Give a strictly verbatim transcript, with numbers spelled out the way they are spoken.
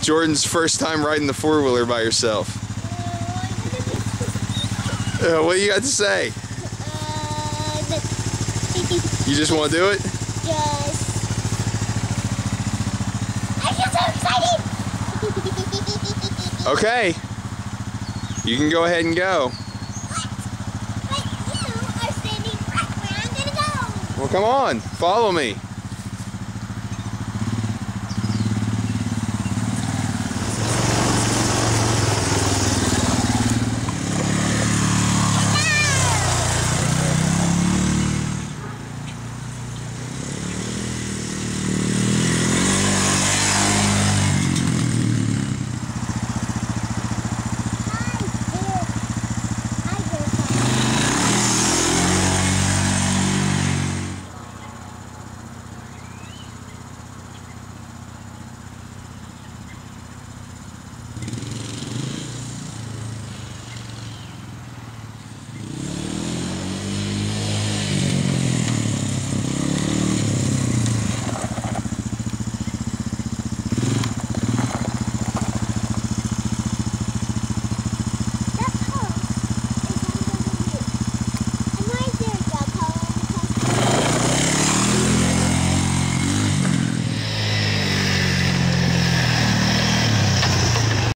Jordan's first time riding the four-wheeler by herself. Uh, what do you got to say? Uh, you just want to do it? Yes. I feel so excited! Okay. You can go ahead and go. What? But you are standing right where I'm gonna go! Well, come on. Follow me.